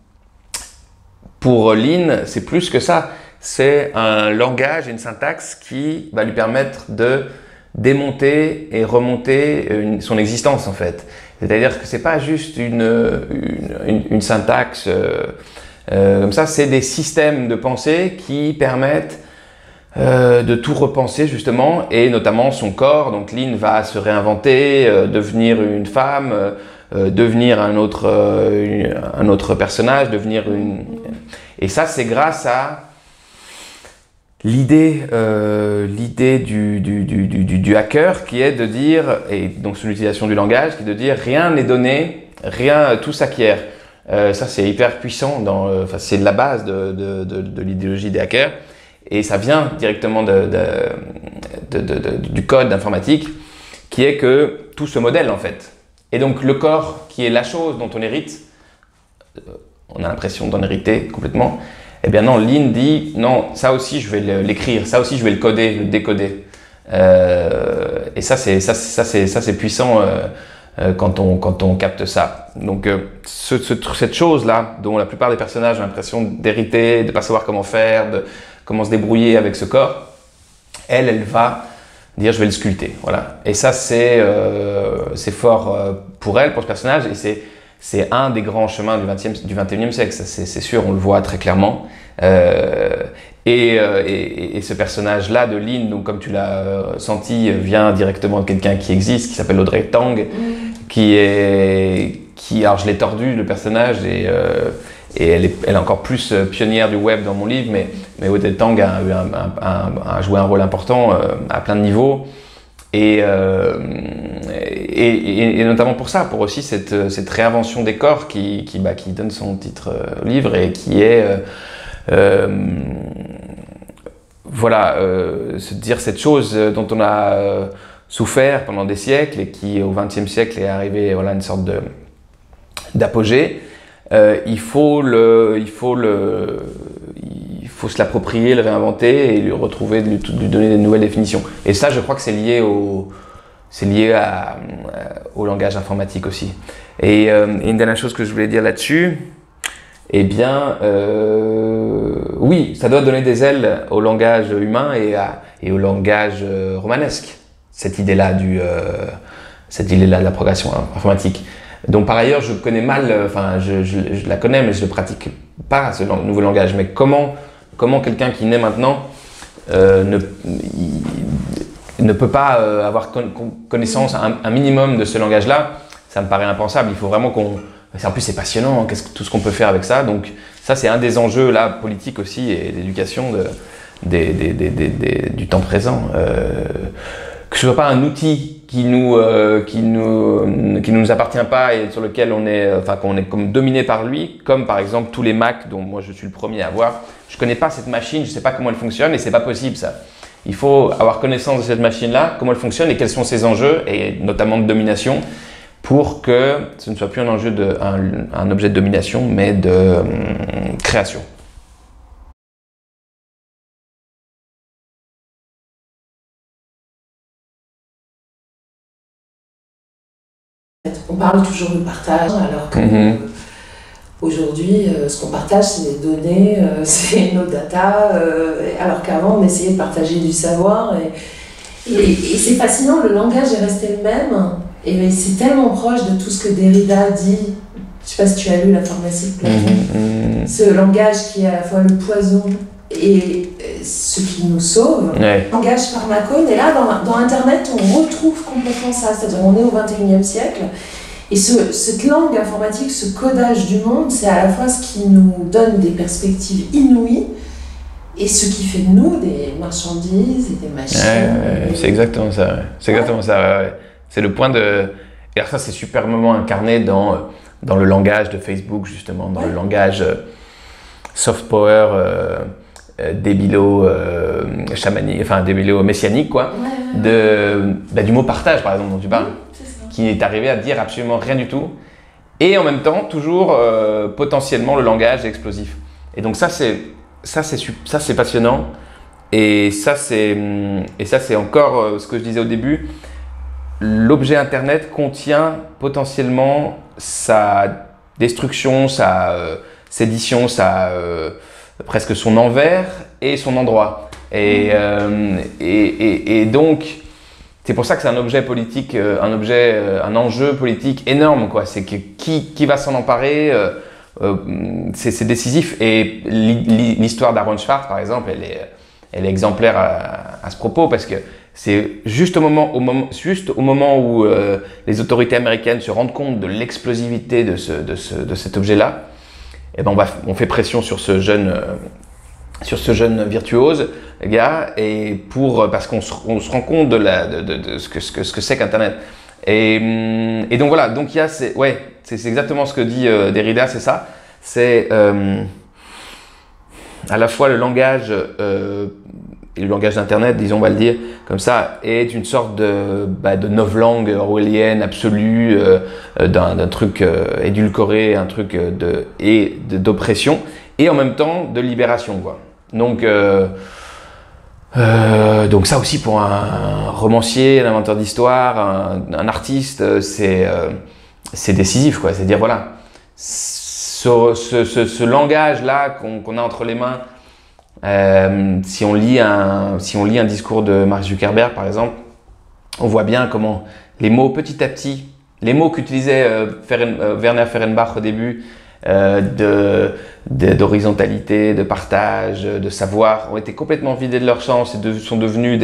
pour Lynn, c'est plus que ça. C'est un langage et une syntaxe qui va lui permettre de démonter et remonter son existence en fait. C'est-à-dire que c'est pas juste une syntaxe comme ça, c'est des systèmes de pensée qui permettent de tout repenser justement, et notamment son corps. Donc Lynn va se réinventer, devenir une femme, devenir un autre personnage, et ça c'est grâce à l'idée du hacker, qui est de dire, et donc sur l'utilisation du langage, qui est de dire rien n'est donné, tout s'acquiert. Ça c'est hyper puissant, c'est la base de l'idéologie des hackers, et ça vient directement du code informatique, qui est que tout se modèle en fait. Et donc le corps, qui est la chose dont on hérite, on a l'impression d'en hériter complètement. Eh bien non, Lynn dit non, ça aussi je vais l'écrire, ça aussi je vais le coder, le décoder. Et ça c'est puissant quand on capte ça. Donc cette chose-là, dont la plupart des personnages ont l'impression d'hériter, de ne pas savoir comment faire, comment se débrouiller avec ce corps, elle va dire je vais le sculpter. Voilà. Et ça c'est fort pour elle, pour ce personnage, et c'est un des grands chemins du 21e siècle, c'est sûr, on le voit très clairement. Et ce personnage-là de Lynn, donc comme tu l'as senti, vient directement de quelqu'un qui existe, qui s'appelle Audrey Tang, alors je l'ai tordu le personnage, et elle est encore plus pionnière du web dans mon livre, mais Audrey Tang a joué un rôle important à plein de niveaux. Et notamment pour ça, pour aussi cette réinvention des corps qui donne son titre au livre, et qui est se dire cette chose dont on a souffert pendant des siècles et qui au XXe siècle est arrivée une sorte d'apogée. Il faut se l'approprier, le réinventer et lui retrouver, lui donner des nouvelles définitions. Et ça, je crois que c'est lié au langage informatique aussi. Et une dernière chose que je voulais dire là-dessus, eh bien, oui, ça doit donner des ailes au langage humain et au langage romanesque, cette idée-là de la progression informatique. Donc par ailleurs, je connais mal, je la connais, mais je ne pratique pas ce nouveau langage. Mais comment quelqu'un qui naît maintenant ne peut pas avoir connaissance, un minimum de ce langage-là, ça me paraît impensable. Il faut vraiment en plus, c'est passionnant, tout ce qu'on peut faire avec ça. Donc ça, c'est un des enjeux là, politiques aussi, et d'éducation du temps présent. Que ce ne soit pas un outil qui nous appartient pas et sur lequel qu'on est comme dominé par lui, comme par exemple tous les Mac dont moi je suis le premier à avoir. Je connais pas cette machine, je sais pas comment elle fonctionne, et c'est pas possible ça. Il faut avoir connaissance de cette machine-là, comment elle fonctionne et quels sont ses enjeux, et notamment de domination, pour que ce ne soit plus un objet de domination, mais de création. On parle toujours de partage, alors que aujourd'hui, ce qu'on partage, c'est les données, c'est nos data, alors qu'avant, on essayait de partager du savoir. Et c'est fascinant, le langage est resté le même, et c'est tellement proche de tout ce que Derrida dit. Je ne sais pas si tu as lu La pharmacie de Platon. Ce langage qui est à la fois le poison et ce qui nous sauve. Ouais. Langage pharmacone, et là, dans Internet, on retrouve complètement ça. C'est-à-dire, on est au XXIe siècle. Et cette langue informatique, ce codage du monde, c'est à la fois ce qui nous donne des perspectives inouïes et ce qui fait de nous des marchandises et des machines. C'est exactement ça. Ouais. C'est exactement ça. Ouais. C'est le point de. Et alors ça, c'est superbement incarné dans le langage de Facebook, justement, dans le langage soft power, débilo chamanique, enfin débilo messianique, quoi, du mot partage, par exemple, dont tu parles. Qui est arrivé à dire absolument rien du tout, et en même temps toujours potentiellement le langage explosif. Et donc ça c'est passionnant, et ça c'est encore ce que je disais au début. L'objet Internet contient potentiellement sa destruction, sa sédition, presque son envers et son endroit. Et donc c'est pour ça que c'est un objet politique, un enjeu politique énorme, quoi. C'est que qui va s'en emparer, c'est décisif. Et l'histoire d'Aaron Swartz, par exemple, elle est exemplaire à ce propos, parce que c'est juste au moment où les autorités américaines se rendent compte de l'explosivité de cet objet-là, et ben on fait pression sur ce jeune virtuose, gars, et parce qu'on se rend compte de ce que c'est qu'Internet. Et donc voilà, donc il y a c'est exactement ce que dit Derrida, c'est ça. C'est à la fois le langage et le langage d'Internet, disons, on va le dire comme ça, est une sorte de novlangue orwellienne absolue, d'un truc édulcoré, un truc d'oppression, et en même temps de libération, quoi. Donc ça aussi, pour un romancier, un inventeur d'histoire, un artiste, c'est décisif, quoi. C'est dire, voilà, ce langage-là qu'on a entre les mains, si on lit un discours de Mark Zuckerberg, par exemple, on voit bien comment les mots, petit à petit, les mots qu'utilisait Werner Fehrenbach au début, d'horizontalité, de partage, de savoir, ont été complètement vidés de leur sens et sont devenus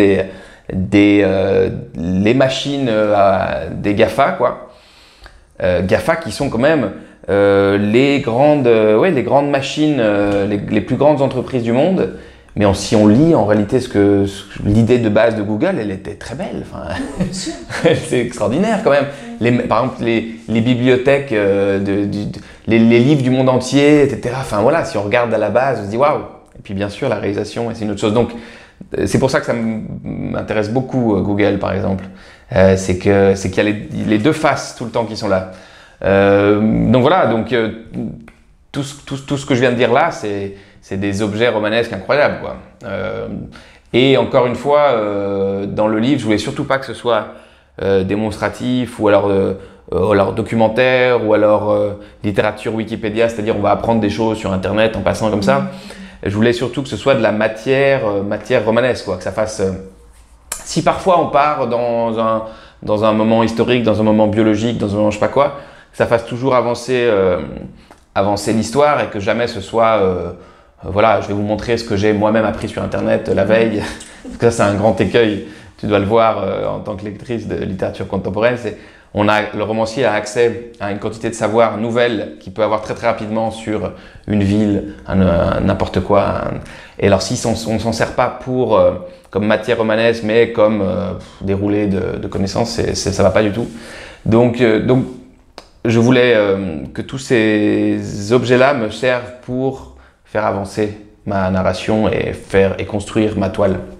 les machines des GAFA, quoi. GAFA qui sont quand même les grandes machines, les plus grandes entreprises du monde. Mais si on lit en réalité l'idée de base de Google, elle était très belle. Enfin, c'est extraordinaire quand même. Par exemple, les bibliothèques, les livres du monde entier, etc. Enfin voilà, si on regarde à la base, on se dit waouh. Et puis bien sûr, la réalisation, c'est une autre chose. Donc c'est pour ça que ça m'intéresse beaucoup, Google, par exemple. C'est qu'il y a les deux faces tout le temps qui sont là. Donc voilà, tout ce que je viens de dire là, c'est des objets romanesques incroyables, quoi. Et encore une fois, dans le livre, je voulais surtout pas que ce soit démonstratif, ou alors documentaire, ou alors littérature Wikipédia, c'est-à-dire on va apprendre des choses sur Internet en passant comme ça. Je voulais surtout que ce soit de la matière romanesque, quoi, que ça fasse. Si parfois on part dans un moment historique, dans un moment biologique, dans un moment je sais pas quoi, que ça fasse toujours avancer l'histoire, et que jamais ce soit voilà, je vais vous montrer ce que j'ai moi-même appris sur Internet la veille. Parce que ça, c'est un grand écueil. Tu dois le voir en tant que lectrice de littérature contemporaine. Le romancier a accès à une quantité de savoir nouvelle qu'il peut avoir très très rapidement sur une ville, n'importe quoi. Et alors, si on ne s'en sert pas comme matière romanesque, mais comme déroulé de connaissances, ça va pas du tout. Donc je voulais que tous ces objets-là me servent pour faire avancer ma narration et construire ma toile.